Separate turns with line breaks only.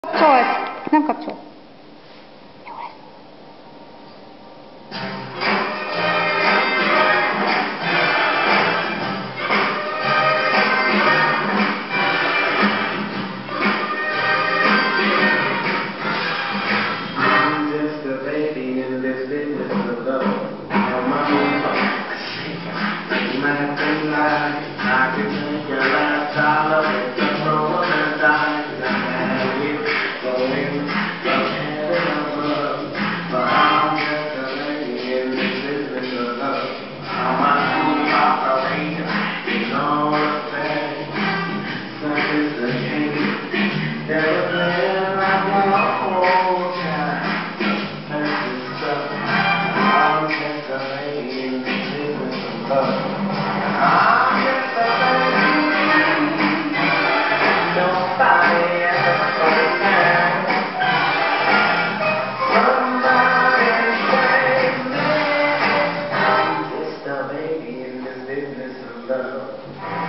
Kapcsolt! Nem kapcsolt. Jó lesz.
I'm just a baby in this business of love. On my own you might think like I could take your last dollar with the throw of a dime. 'Cause I had it going from heaven above. But I'm just a lady in this business of love. I'm a smooth operator, you know what's bad. Sophisticated, never been like my whole time. Fancy stuff, I'm just a lady in this business of love. I'm just a lady, nobody ever told me. Somebody save me. I'm just a baby in this business of love.